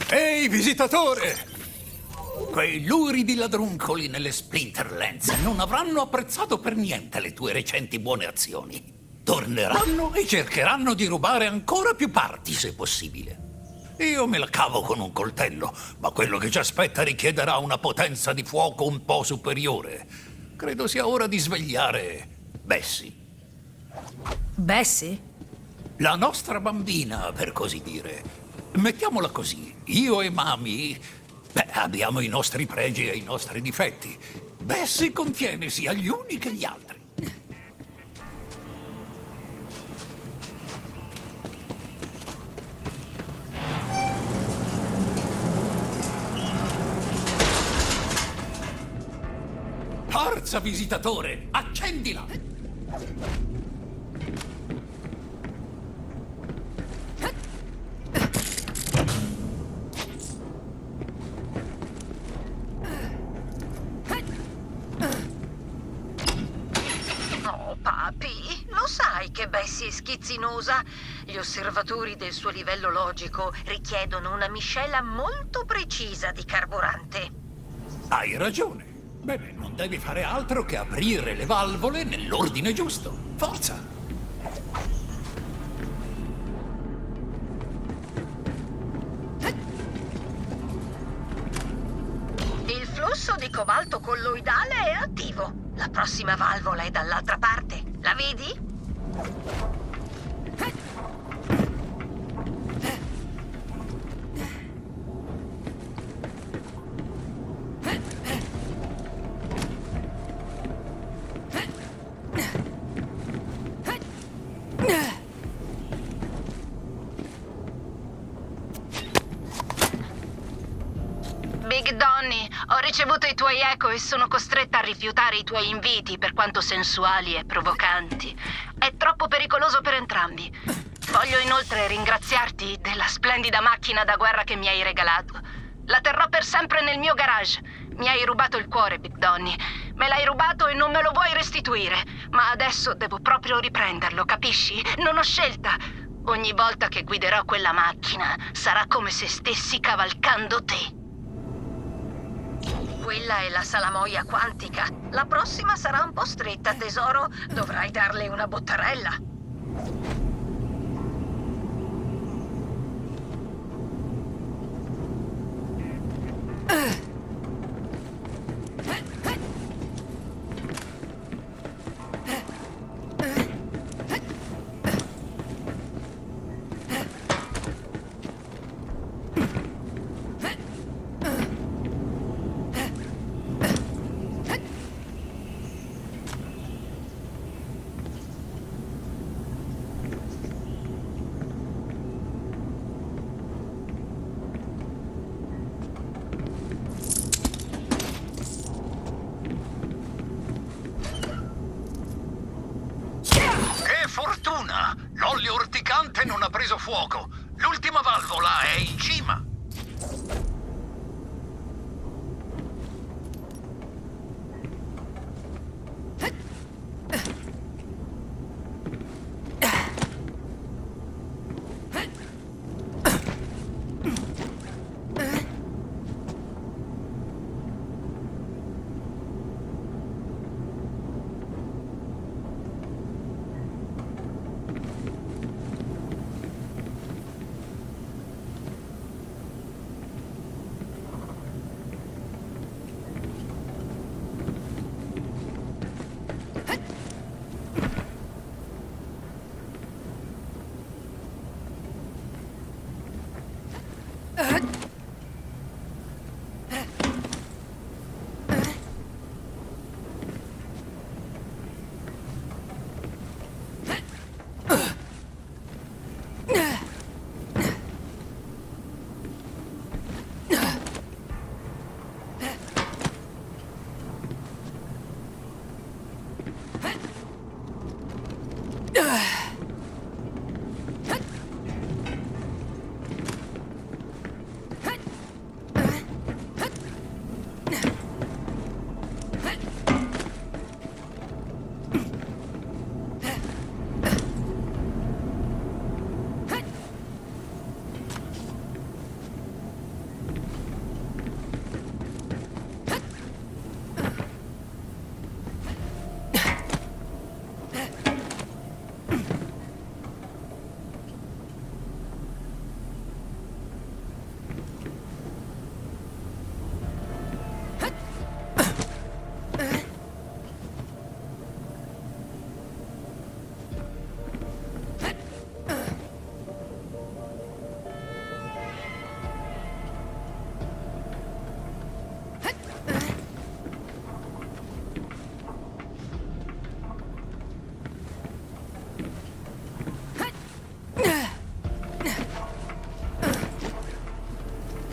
Ehi, visitatore! Quei luridi ladruncoli nelle Splinterlands non avranno apprezzato per niente le tue recenti buone azioni. Torneranno e cercheranno di rubare ancora più parti, se possibile. Io me la cavo con un coltello, ma quello che ci aspetta richiederà una potenza di fuoco un po' superiore. Credo sia ora di svegliare Bessie. Bessie? La nostra bambina, per così dire. Mettiamola così, io e Mami, abbiamo i nostri pregi e i nostri difetti. Bessie contiene sia gli uni che gli altri. Forza, visitatore, accendila! Oh, papi, lo sai che Bessie è schizzinosa? Gli osservatori del suo livello logico richiedono una miscela molto precisa di carburante. Hai ragione. Bene, non devi fare altro che aprire le valvole nell'ordine giusto. Forza! Il flusso di cobalto colloidale è attivo. La prossima valvola è dall'altra parte. La vedi? Big Donny, ho ricevuto i tuoi eco e sono costretta a rifiutare i tuoi inviti, per quanto sensuali e provocanti. È troppo pericoloso per entrambi. Voglio inoltre ringraziarti della splendida macchina da guerra che mi hai regalato. La terrò per sempre nel mio garage. Mi hai rubato il cuore, Big Donny. Me l'hai rubato e non me lo vuoi restituire. Ma adesso devo proprio riprenderlo, capisci? Non ho scelta. Ogni volta che guiderò quella macchina sarà come se stessi cavalcando te. Quella è la salamoia quantica. La prossima sarà un po' stretta, tesoro. Dovrai darle una bottarella. Fortuna! L'olio urticante non ha preso fuoco. L'ultima valvola è in cima.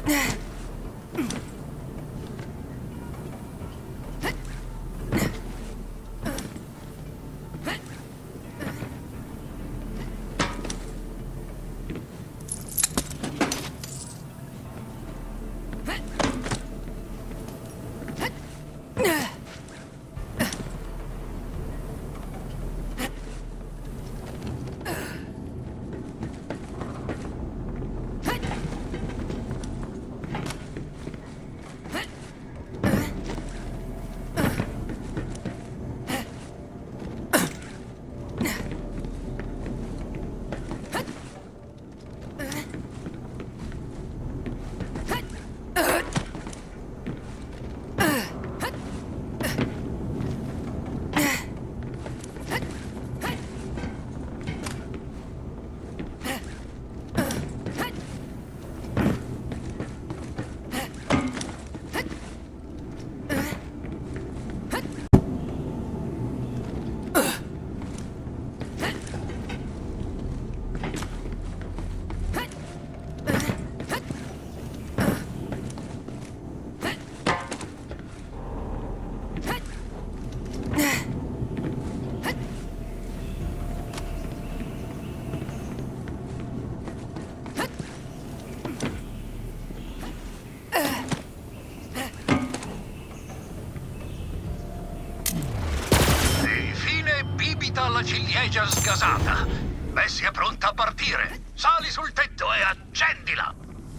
La ciliegia sgasata. Bessie è pronta a partire. Sali sul tetto e accendila.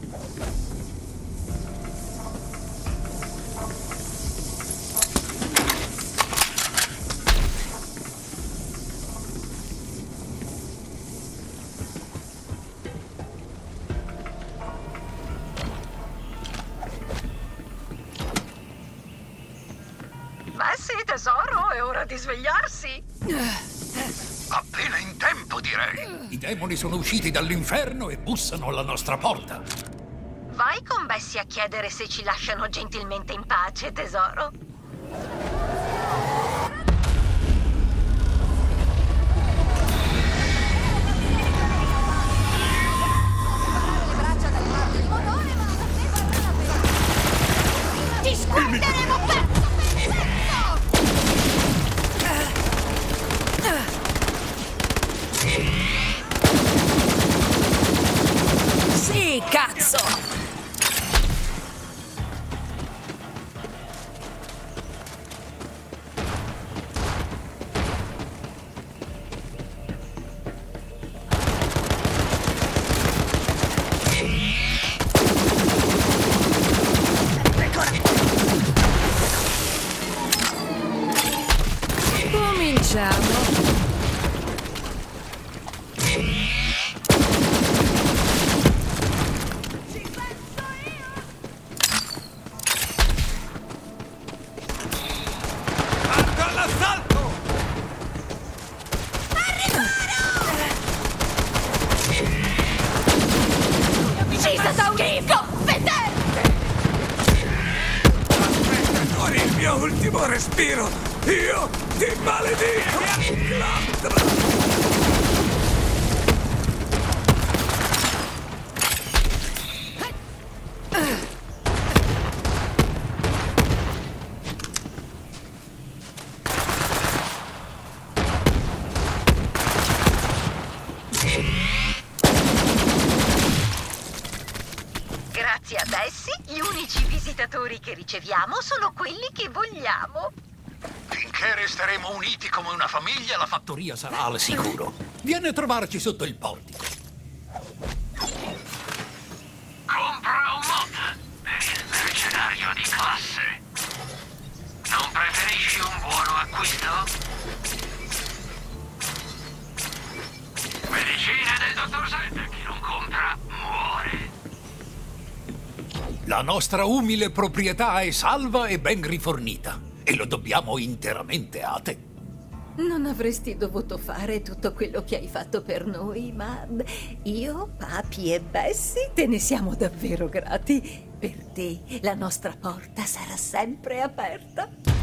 Bessie, tesoro, è ora di svegliarsi. Appena in tempo, direi. I demoni sono usciti dall'inferno e bussano alla nostra porta. Vai con Bessie a chiedere se ci lasciano gentilmente in pace, tesoro. Ti squarteremo per... Sì, cazzo! Cominciamo. Il mio ultimo respiro! Io ti maledico! Grazie a Bessie, gli unici visitatori che riceviamo sono quelli che vogliamo. Finché resteremo uniti come una famiglia, la fattoria sarà al sicuro. Vieni a trovarci sotto il portico. Compra un mod per il mercenario di classe. Non preferisci un buono acquisto? Medicina del dottor Zed, chi non compra muore. La nostra umile proprietà è salva e ben rifornita. E lo dobbiamo interamente a te. Non avresti dovuto fare tutto quello che hai fatto per noi, ma io, Papi e Bessie te ne siamo davvero grati. Per te la nostra porta sarà sempre aperta.